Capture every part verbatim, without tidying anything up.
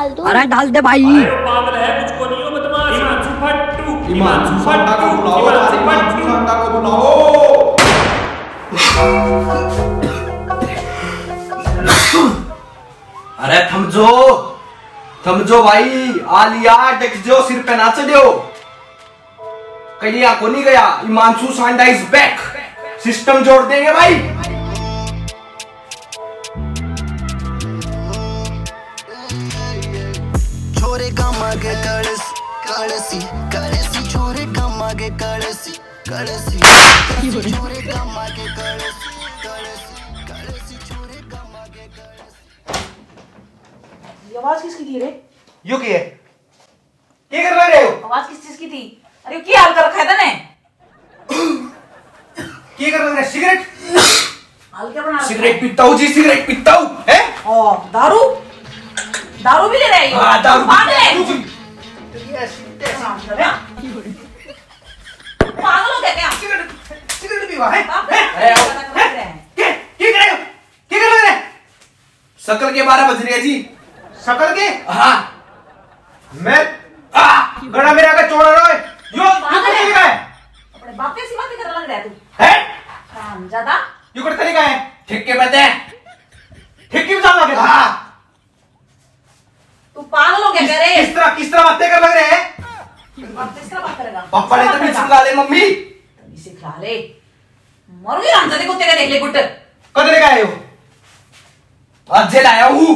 डाल दूं? अरे डाल दे भाई। पागल है, कुछ को नहीं हो बदमाश। हिमांशु फट्टू, हिमांशु सांडा को बुलाओ, हिमांशु सांडा को बुलाओ। अरे थमजो थमजो भाई, आलिया डेक्स जो सिर पे ना चढ़ो, कहीं को नहीं गया। Himanshu Sanda is back, system जोड़ देंगे भाई। छोरे कमा के कड़सी कड़सी कड़सी छोरे कमा के कड़सी कड़सी छोरे कमा के कड़सी कड़सी कड़सी छोरे कमा के कड़सी। ये आवाज किसकी थी रे? यो की है? क्या कर रहे हो? आवाज किस चीज की थी? अरे क्या हाल कर रखा है तने? क्या कर रहे हो? सिगरेट? हाल क्या बना रखा है? सिगरेट पीता हूँ जी, सिगरेट पीता हूँ। हैं? ओ दारू दारू भी ले रहे हो? हाँ दारू पागल है? पीता हूँ जी। पागल हो गया क्या? सिगरेट सिगरेट पीवा है? बाप हैं? रे, क्या कर रहे हैं? क्या क्या कर रहे हो? क्या कर रहे हो? शकल के बारह बज रहे हैं जी। शकल के? हाँ मैं आ गड़ा मेरा का चोड़ा रहा है। यो पागल यो है? तरीका है। अपने बाप के सिवा क्या कर लग रहा है तू? हैं? काम ज्यादा? यो कर तरीका है। ठीक के बता। ठीक की बता लगे। हाँ तू पागल हो गया क्या रे? किस तरह किस तरह बातें कर लग रहे हैं? बाप किस तरह बात करेगा? पापा ने तो भी सिखा ले मम्मी। तभी सिखा ले। मर गई हमजादे कुत्ते का, देख ले गुट। कदरे का है वो? आज जेल आया हूँ।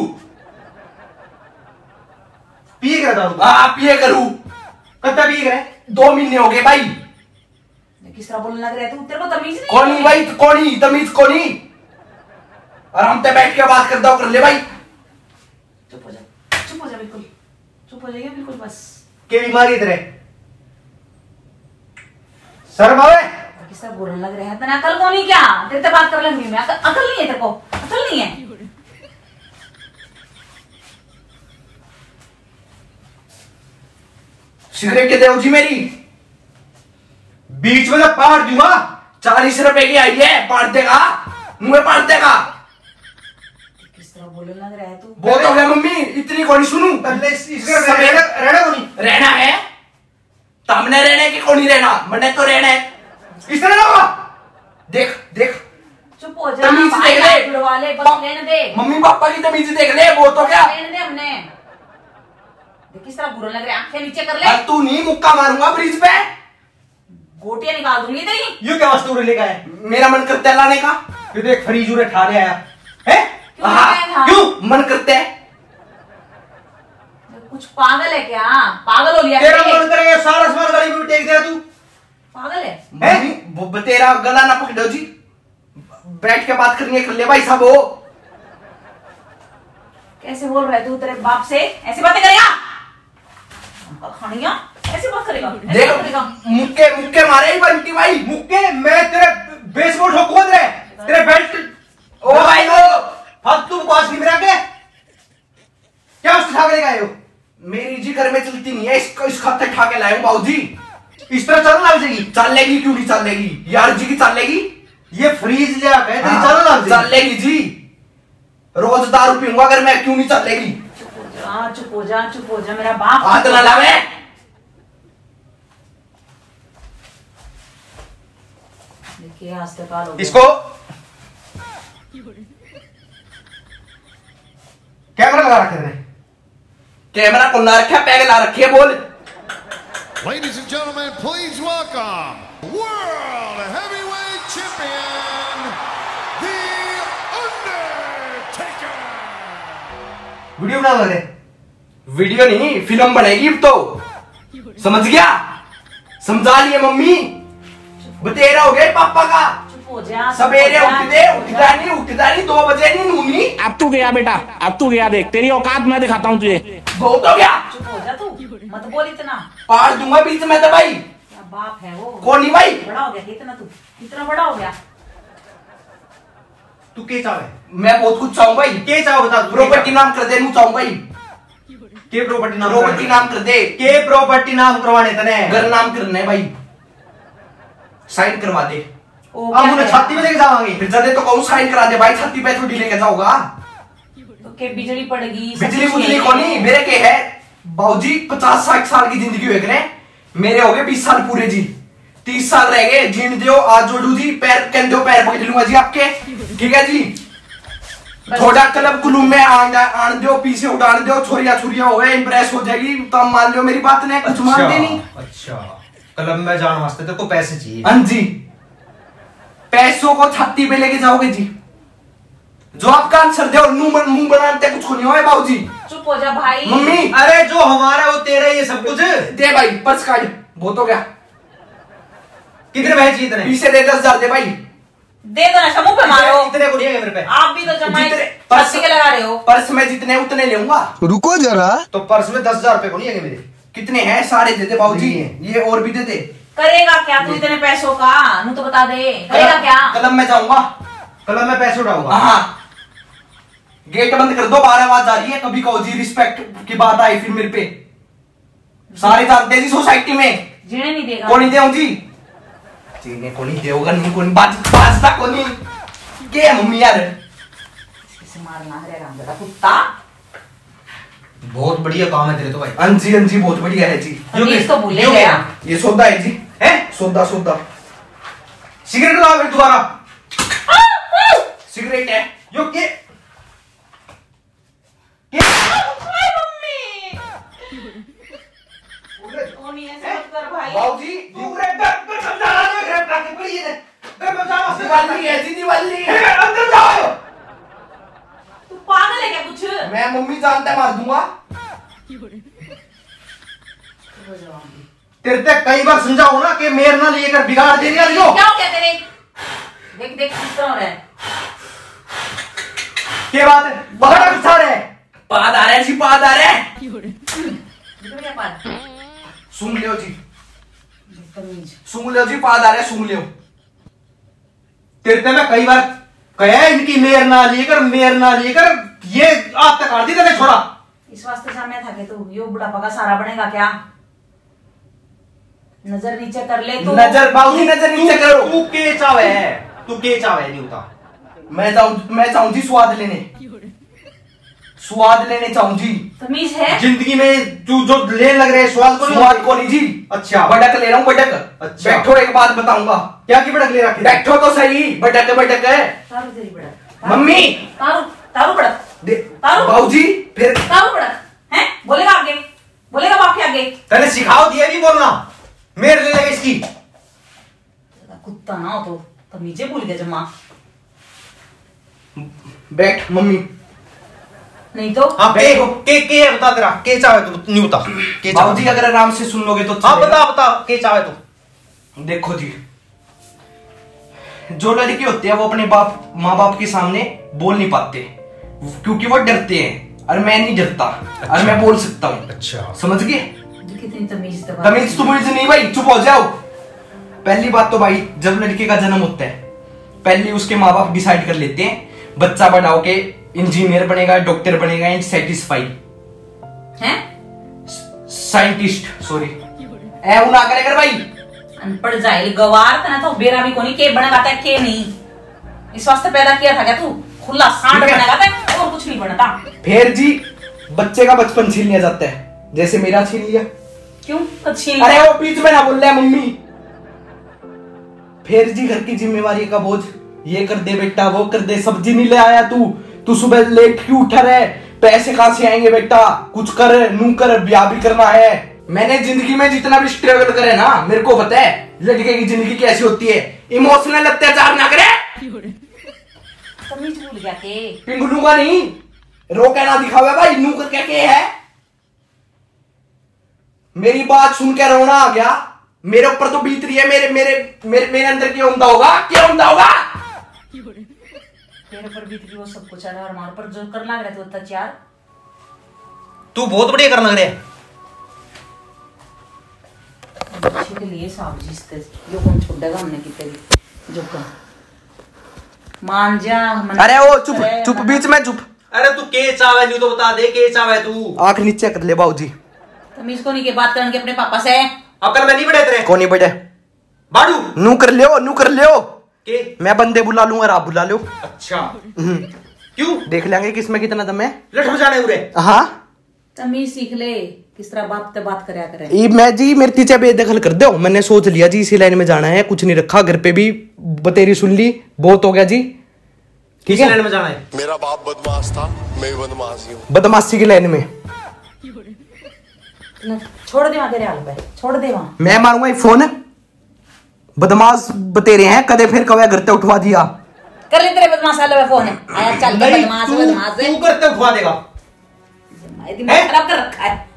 पिए कर दारू? हाँ पिए करूँ। कत्ता पिए करे? दो महीने हो गए भाई। किस तरह बोलने लग रहा है तू? तेरे को तमीज नहीं? कौनी भाई कौनी तमीज कौनी। आराम से बैठ के बात कर दो, कर ले भाई। चुप हो जा, चुप हो जा, बिल्कुल चुप हो जाइए, बिल्कुल बस। क्या बीमारी तेरे? शर्म आवे? किस तरह बोलने लग रहे हैं? तेरे अकल को नहीं क्या? तेरे से बात कर लग रही मैं, अकल अकल नहीं है तेरे को? अकल नहीं है? सिगरेट के दो जी मेरी। बीच में तो पाड़ दूंगा। चालीस रुपए की आई है, पाड़ देगा मुंह पाड़ देगा। किस तरह बोलने लग रहा है तू? बहुत हो गया मम्मी, इतनी कौन सुनू। पहले इस- इसका रहना रहना को नहीं रहना है तमने रहने की कौन रहना, मैंने तो रहना है। इस तरह ना होगा। देख देख चुप हो जा, तमीज भाई देख हाथ ले। जुड़वा ले, बस पा- लेने दे, मम्मी पापा की तमीज देख ले, वो तो क्या। लेने दे हमने। देख किस तरह बुरा लग रहा है, आंखें नीचे कर ले। और तू नहीं मुक्का मारूंगा ब्रिज पे। गोटियां निकाल दूंगी तेरी। ये क्या वस्तु लेकर आए? मेरा मन करता है लाने का। ये तो एक फ्रीज उरे ठाने आया है। क्यों हाँ, लाया था? क्यों मन करता है। कुछ पागल है क्या? पागल हो लिया तेरा क्या? मन करेगा सारा सामान गाड़ी में टेक दिया तू। पागल है? मम्मी वो तेरा गला ना पकड़ो जी, बैठ के बात करनी है, कर ले भाई साहब। वो कैसे बोल रहा है तू? तेरे बाप से ऐसी बातें करेगा? खानिया ऐसी बात करेगा? ऐसी देख बात करेगा? मुक्के मुक्के मारे ही बंटी भाई। मुक्के मैं तेरे बेसबॉल ठोक कूद रहे तेरे बेल्ट। ओ भाई वो अब तू पास नहीं मेरा के क्या उस ठाकरे का है हो? मेरी जी घर में चलती नहीं है, इसको इस खाते ठा के लाए बाबू जी। इस तरह चलना लग जाएगी। चलेगी क्यों नहीं चलेगी यार जी की चलेगी। ये फ्रीज ले आके तेरी हाँ, चलना लग जाएगी। चलेगी जी, रोज दारू पीऊंगा अगर मैं, क्यों नहीं चलेगी। चुप हो जा, चुप हो जा, चुप हो जा, मेरा बाप। हाथ ना लावे। देखिए आज तक काल हो गया। इसको कैमरा लगा रखे थे। कैमरा को ना रखा, पैग ला रखी है। बोल Ladies and gentlemen, please welcome World Heavyweight Champion, The Undertaker. Video बना लगे। वीडियो नहीं फिल्म बनेगी अब तो, समझ गया। समझा लिए मम्मी, बतेरा हो गए पापा का। चुप हो जा, सवेरे उठते उठता नहीं उठता नहीं दो बजे नहीं नूनी। अब तू गया बेटा, अब तू गया, देख तेरी औकात मैं दिखाता हूँ तुझे। बहुत हो गया, चुप हो जा तू, मत बोल इतना। पाड़ दूंगा बीच में तो भाई। क्या बाप है वो? कौन नहीं भाई? बड़ा हो गया इतना, तू इतना बड़ा हो गया। तू के चाहे? मैं बहुत कुछ चाहूँ भाई। के चाहो बता। प्रॉपर्टी नाम कर दे, चाहूँ भाई। के प्रॉपर्टी नाम प्रॉपर्टी नाम कर दे। के प्रॉपर्टी नाम करवाने तने घर नाम करने भाई, साइन करवा दे। ओ, अब क्या उन्हें है? छाती में लेके जावांगे। फिर जदे तो कहूँ साइन करा दे भाई, छाती पे थोड़ी लेके जाओगा। तो के बिजली पड़ेगी, बिजली बुजली कोनी मेरे के है बाबूजी। पचास साठ साल की जिंदगी हुए करे, मेरे हो गए बीस साल पूरे जी। तीस साल रह गए, जीन दियो आज जोड़ू जी, पैर कंधे पैर पकड़ लूंगा जी आपके, ठीक है जी। थोड़ा क्लब कुलूम में आन आन दो, पीछे उड़ान दो, छोरिया छुरिया हो गए, इंप्रेस हो जाएगी तो हम मान लो मेरी बात ने, कुछ मानते नहीं। अच्छा क्लब में जान वास्ते तेरे को पैसे चाहिए? हाँ जी, पैसों को छाती पे लेके जाओगे जी। जो आपका आंसर दे मुंह मुंह बनाते कुछ नहीं होए बाबूजी। चुप हो जा भाई। मम्मी अरे जो हमारा वो तेरा ये सब कुछ दे भाई, पर्स काट, बहुत हो गया। कितने पैसे चाहिए तेरे? पीछे दे दस हजार दे भाई। दे दो ना, समूह पे मारो। इतने को नहीं है मेरे पे। आप भी तो जमाई जितने पर्स के लगा रहे हो। पर्स में जितने उतने लूंगा। रुको जरा। तो पर्स में दस हजार रुपए को नहीं है मेरे। कितने हैं? सारे दे दे बाबूजी, ये और भी दे दे। करेगा क्या तू इतने पैसों का? नू तो बता दे, करेगा क्या? क्लब में जाऊंगा, क्लब में पैसे उठाऊंगा। हाँ, गेट बंद कर दो, बारह आवाज आ रही है। कभी कहो जी रिस्पेक्ट की बात आई फिर मेरे पे, सारे जानते हैं जी सोसाइटी में। जीने नहीं देगा। कौन दे जी? जीने को नहीं देगा, नहीं कौन बात बाजता को नहीं के मम्मी यार। किसे मारना है राम जरा कुत्ता। बहुत बढ़िया काम है तेरे तो भाई। हाँ जी हाँ जी, बहुत बढ़िया है जी। अमीर तो भूले गया। ये सौदा है जी, है सौदा सौदा। सिगरेट लाओ फिर दोबारा। सिगरेट है यो के बाबूजी दिवाली है जी, दिवाली है, अंदर जाओ। तू पागल है क्या कुछ? मैं मम्मी जानता है मार दूंगा। तेरे तक कई बार समझाओ ना कि मेरे ना लेकर बिगाड़ दे रही हो। क्या हो गया तेरे? देख देख किस तरह हो रहा है। क्या बात है? बड़ा गुस्सा है। पाद आ रहा है जी, पाद आ रहा है। देखो क्या पाद? सुन लियो जी, बदतमीज। सुन लियो जी, पाद आ रहा है, सुन लियो। तेरे तक मैं कई बार कहा इनकी मेयर ना लेकर मेयर ना लेकर ये आज तक आती तेरे छोड़ा। इस वास्ते सामने था कि तू यो बुढ़ापा का सारा बनेगा क्या? नजर नीचे कर ले तू। नजर बाबूजी, नजर नीचे करो। तू के चावे है, तू के चावे नहीं होता। मैं जाऊं, मैं जाऊं जी स्वाद लेने, स्वाद लेने चाहूं जी। तमीज है? जिंदगी में तू जो लेने लग रहे स्वाद को स्वाद को नहीं जी। अच्छा बटक ले रहा हूँ, बटक। अच्छा। बैठो, एक बात बताऊंगा। क्या की बटक ले रखी? बैठो तो सही, बटक बटक है। तारू तेरी बड़क। मम्मी तारू तारू बड़क। दे तारू बाबूजी फिर तारू बड़क हैं? बोलेगा आगे, बोलेगा बाप के आगे। तने सिखाओ दिया नहीं बोलना, मेरे ले लगे इसकी। कुत्ता ना हो तो तमीजे भूल गया जम्मा। बैठ मम्मी। नहीं तो हाँ के के के बता तेरा के चावे तू नहीं बता के बाबूजी अगर आराम से सुन लोगे तो हाँ बता बता के चावे तू। देखो जी, जो लड़के होते हैं वो अपने बाप माँ बाप के सामने बोल नहीं पाते क्योंकि वो डरते हैं, और मैं नहीं डरता। अच्छा। और मैं बोल सकता हूँ। अच्छा समझ गए? कितनी तमीज तमीज तुमीज नहीं भाई, चुप हो जाओ। पहली बात तो भाई, जब लड़के का जन्म होता है पहले उसके माँ बाप डिसाइड कर लेते हैं बच्चा बड़ा होके इंजीनियर बनेगा, डॉक्टर बनेगा, एंड सेटिस्फाइड हैं? साइंटिस्ट, सॉरी ए वो ना करे कर भाई। अनपढ़ जाहिल गवार तना तो बेरा भी कोनी के बनेगा था के नहीं। इस वास्ते पैदा किया था क्या तू? खुला सांड बनेगा था और कुछ नहीं बनता। फिर जी बच्चे का बचपन छीन लिया जाता है, जैसे मेरा छीन लिया। क्यों कब छीन? अरे वो बीच में ना बोल रहा है मम्मी। फिर जी घर की जिम्मेवारी का बोझ, ये कर दे बेटा, वो कर दे, सब्जी नहीं ले आया तू, तू सुबह लेट क्यों उठा रहे, पैसे कहां से आएंगे बेटा, कुछ कर नू कर, ब्याह भी करना है। मैंने जिंदगी में जितना भी स्ट्रगल करे ना, मेरे को पता है लड़के की जिंदगी कैसी होती है। इमोशनल अत्याचार ना करे। तमीज भूल गया के? पिंगलू का नहीं, रो के ना दिखावे भाई, नू कर क्या के है। मेरी बात सुन के रोना आ गया, मेरे ऊपर तो बीत रही है, मेरे मेरे मेरे मेरे अंदर क्या होता होगा, क्या होता होगा। तेरे पर बीत रही वो सब कुछ है, और हमारे पर जो कर लग रहा है तो अत्याचार तू बहुत बढ़िया करना लग रहा है। बच्चे के लिए साहब जी इसते जो कौन छोड़ेगा हमने कितने भी जो का मान जा। अरे वो चुप चुप, बीच में चुप। अरे तू के चावे नहीं तो बता दे के चावे तू। आंख नीचे कर ले बाबूजी। तमीज को नहीं के बात करने के अपने पापा से। अकल में नहीं बढ़े तेरे कौन नहीं बैठे बाडू? नू कर लियो, नू कर लियो के मैं बंदे बुला लूंगा, आप बुला लो। अच्छा क्यों? देख लेंगे किसमें कितना दम है। लठ बजाने उरे। हाँ तमीज सीख ले, किस तरह बाप से बात करया करे। ये मैं जी मेरे तीचे बेदखल कर दो, मैंने सोच लिया जी इसी लाइन में जाना है, कुछ नहीं रखा घर पे भी बतेरी सुन ली, बहुत हो गया जी। ठीक है, लाइन में जाना है। मेरा बाप बदमाश था, मैं भी बदमाश ही हूँ। बदमाशी की लाइन में छोड़ दे वहां तेरे हाल पे, छोड़ दे वहां। मैं मारूंगा ये फोन, बदमाश बतेरे हैं, कदे फिर कवे घर से उठवा दिया। कर ले तेरे बदमाश वाले पे फोन, आया चल के बदमाश बदमाश तू करते उठवा देगा। दिमाग खराब कर रखा है।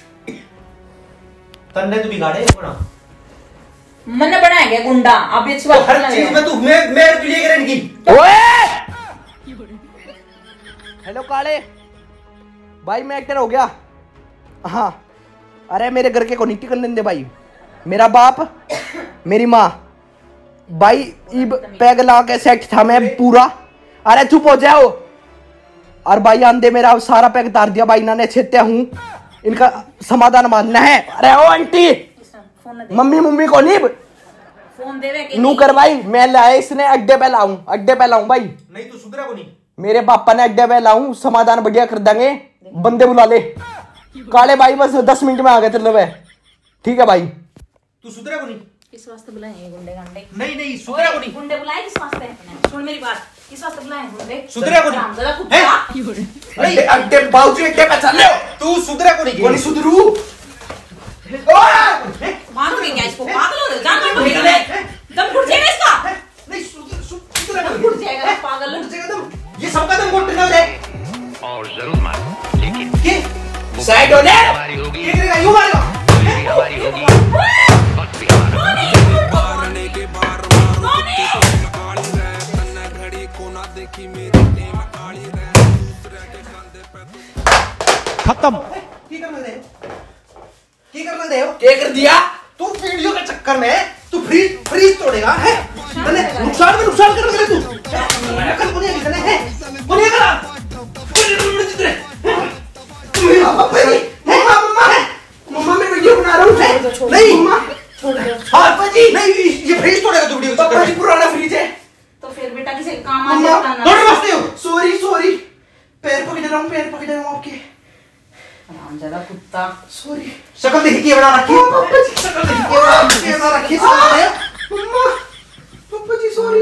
तन्ने तू बिगाड़े बना। मैंने बनाया गया गुंडा, अब अच्छी बात हर चीज में तू मैं मैं लिए करे इनकी। ओए हेलो काले भाई, मैं एक्टर हो गया। हाँ अरे मेरे घर के को नहीं करने दे भाई, मेरा बाप मेरी माँ भाई इब पैग ला के सेट था मैं पूरा। अरे चुप हो जाओ। और भाई आंधे मेरा सारा पैग तार दिया भाई, इन्होंने छेत्या हूँ, इनका समाधान मानना है। अरे ओ आंटी मम्मी मम्मी को नहीं फोन देवे नू कर भाई, मैं लाया इसने अड्डे पे लाऊं, अड्डे पे लाऊं भाई। नहीं तू सुधरा को नहीं। मेरे पापा ने अड्डे पे लाऊं, समाधान बढ़िया कर देंगे, बंदे बुला ले। काले भाई बस दस मिनट में आ गए तेरे। ठीक है भाई, तू सुधरा को नहीं। किस वास्ते बुलाए ये गुंडे गांडे? नहीं नहीं सुधरा को नहीं। गुंडे बुलाए किस वास्ते? सुन मेरी बात, किस वास्ते बुलाए गुंडे? सुधरा को नहीं। रामदादा कुत्ता। अड्डे अड्डे बाबूजी अड्डे पे चल ले। तू सुधरा को नहीं। कोनी सुधरू। मारोगे क्या इसको? पागल हो रहे हो? जान दो मुझे। दम घुट जाएगा इसका। नहीं सुधरा को दम नहीं। घुट जाएगा पागल। घुट जाएगा दम। ये सबका दम घुट ना जाए। और जरूर मारो, लेकिन के साइड हो ले। हमारी होगी, ये करेगा यूं मारेगा। गोली भी हमारी होगी, वक्त भी हमारा। खत्म। की करना दे? की करना दे? क्या कर दिया? तू वीडियो के चक्कर में तू फ्रीज फ्रीज तोड़ेगा है? मैंने नुकसान में नुकसान कर रहा है तू। कल को नहीं है कितने हैं? को नहीं करा? मम्मा मम्मा मम्मा मैं वीडियो बना रहा हूँ। नहीं मम्मा पापा जी नहीं, ये फ्रीज तोड़ेगा तू वीडियो के पापा चक्कर जी में। पुराना फ्रिज है। तो फिर बेटा किसी काम आ मम्मा, जाता ना। तोड़ बसते हो। सॉरी सॉरी, पैर पकड़ रहा हूँ, पैर पकड़ रहा हूँ आपके। रामदादा कुत्ता। सॉरी। शक्ल देखी के बना रखी। शक्ल देखी के बना रखी है, बना रखी है। शक्ल देख। मम्मा पापा जी सॉरी।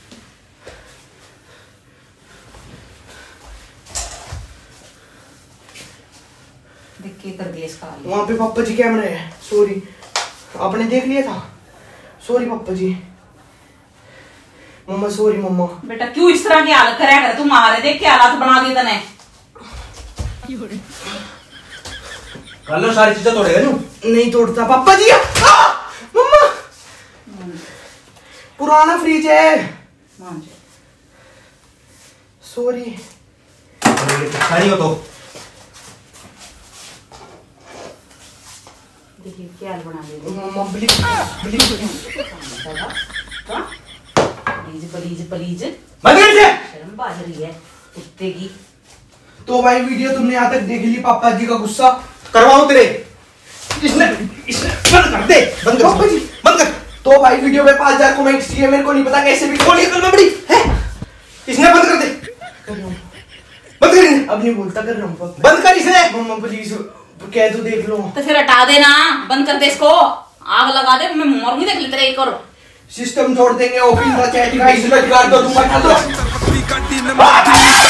देख के कर दिया इसका हाल। वहाँ पे पापा जी कैमरे है, सॉरी। आपने देख लिया था, सॉरी पापा जी। मम्मा सॉरी मम्मा। बेटा क्यों इस तरह की हालत कराया कर? तू मारे देख के हालात बना दिए तने। कर लो सारी चीजें तोड़ेगा नू। नहीं तोड़ता पापा जी। आ! मम्मा पुराना फ्रिज है, मान जा। सॉरी। सारी हो तो देखिए क्या हाल बना दिया। मम्मा please please. Please please please. बंद कर दे। शर्म बाज रही है कुत्ते की। तो भाई वीडियो तुमने यहाँ तक देख ली, पापा जी का गुस्सा करवाऊं तेरे। इसने इसने बंद कर दे। बंद कर पापा जी, बंद कर। तो भाई वीडियो में पांच हजार कमेंट्स चाहिए, मेरे को नहीं पता कैसे भी। बोलिए कल में बड़ी है। इसने बंद कर दे। बंद कर इन्हें। अब नहीं बोलता, कर रहा हूँ पापा। बंद कर इसे। मम्मा प्लीज कह तो देख लो। तो फिर हटा देना, बंद कर दे इसको, आग लगा दे। मैं मरूंगी देख ले तेरे एक और। सिस्टम छोड़ देंगे, ओपन द चैट गाइस, लटका दो तुम।